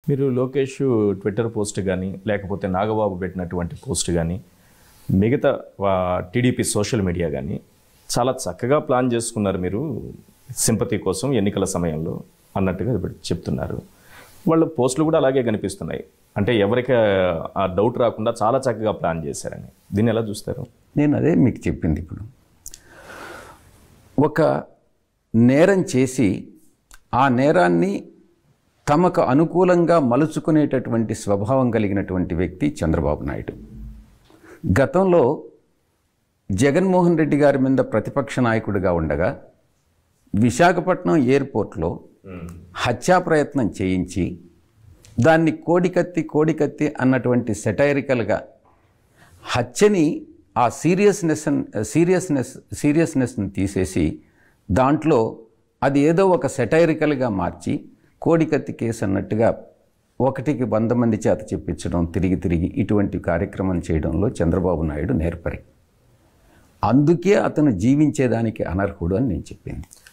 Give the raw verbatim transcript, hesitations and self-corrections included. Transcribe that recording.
మీరు Lokesh Twitter post కానీ లేకపోతే నాగబాబు పెట్టినటువంటి పోస్ట్ కానీ మిగతా టీడీపీ సోషల్ మీడియా కానీ చాలా చక్కగా ప్లాన్ చేసుకున్నారు మీరు సింపతి కోసం ఎన్నికల సమయంలో అన్నట్టుగా చెప్తున్నారు. వాళ్ళ పోస్టులు కూడా అలాగే కనిపిస్తున్నాయి. అంటే ఎవరికి ఆ డౌట్ రాకుండా చాలా చక్కగా ప్లాన్ చేశారని దీన్ని ఎలా చూస్తారు? నేను అదే మీకు చెప్పింది. ఇప్పుడు ఒక నేరం చేసి ఆ నేరాన్ని తమకు అనుకూలంగా మలుచుకునేటటువంటి స్వభావం కలిగినటువంటి వ్యక్తి చంద్రబాబు నాయుడు. గతంలో జగన్మోహన్ రెడ్డి గారి మీద ప్రతిపక్ష నాయకుడిగా ఉండగా విశాఖపట్నం ఎయిర్పోర్ట్లో హత్యా ప్రయత్నం చేయించి దాన్ని కోడికత్తి కోడికత్తి అన్నటువంటి సెటైరికల్గా హత్యని ఆ సీరియస్నెస్ సీరియస్నెస్ సీరియస్నెస్ని తీసేసి దాంట్లో అది ఏదో ఒక సెటైరికల్గా మార్చి కోడికత్తి కేసు అన్నట్టుగా ఒకటికి వంద మంది చేత చెప్పించడం, తిరిగి తిరిగి ఇటువంటి కార్యక్రమం చేయడంలో చంద్రబాబు నాయుడు నేర్పరి. అందుకే అతను జీవించేదానికి అనర్హుడు అని నేను చెప్పింది.